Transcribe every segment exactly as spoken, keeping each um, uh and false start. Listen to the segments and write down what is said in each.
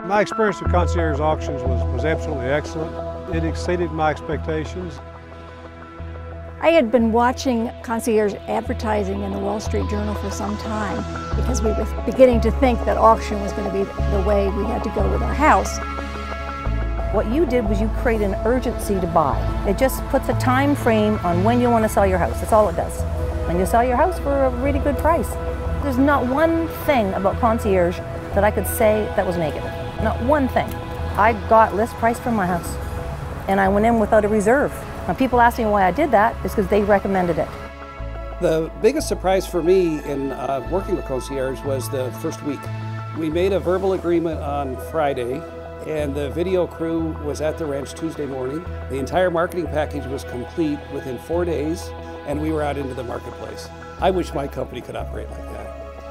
My experience with Concierge Auctions was, was absolutely excellent. It exceeded my expectations. I had been watching Concierge advertising in the Wall Street Journal for some time because we were beginning to think that auction was going to be the way we had to go with our house. What you did was you create an urgency to buy. It just puts a time frame on when you want to sell your house. That's all it does. And you sell your house for a really good price. There's not one thing about Concierge that I could say that was negative. Not one thing. I got list price for my house and I went in without a reserve. Now people ask me why I did that is because they recommended it. The biggest surprise for me in uh, working with Concierge was the first week. We made a verbal agreement on Friday and the video crew was at the ranch Tuesday morning. The entire marketing package was complete within four days and we were out into the marketplace. I wish my company could operate like that.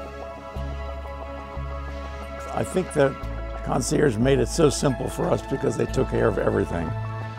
I think that Concierge made it so simple for us because they took care of everything.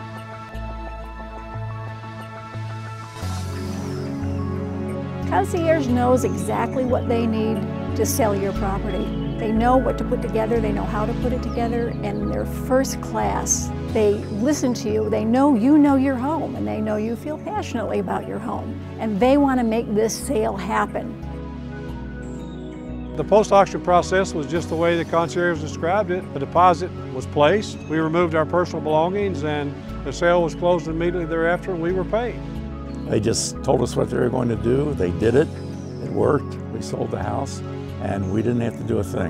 Concierge knows exactly what they need to sell your property. They know what to put together, they know how to put it together, and they're first class. They listen to you, they know you know your home, and they know you feel passionately about your home, and they want to make this sale happen. The post-auction process was just the way the concierge described it. The deposit was placed, we removed our personal belongings, and the sale was closed immediately thereafter, and we were paid. They just told us what they were going to do. They did it. It worked. We sold the house, and we didn't have to do a thing.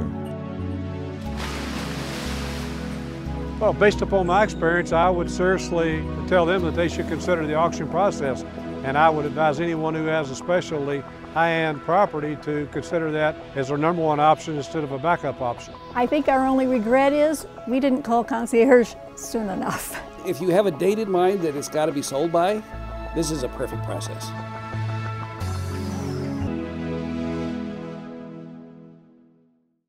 Well, based upon my experience, I would seriously tell them that they should consider the auction process, and I would advise anyone who has especially high-end property to consider that as their number one option instead of a backup option. I think our only regret is we didn't call Concierge soon enough. If you have a date in mind that it's got to be sold by, this is a perfect process.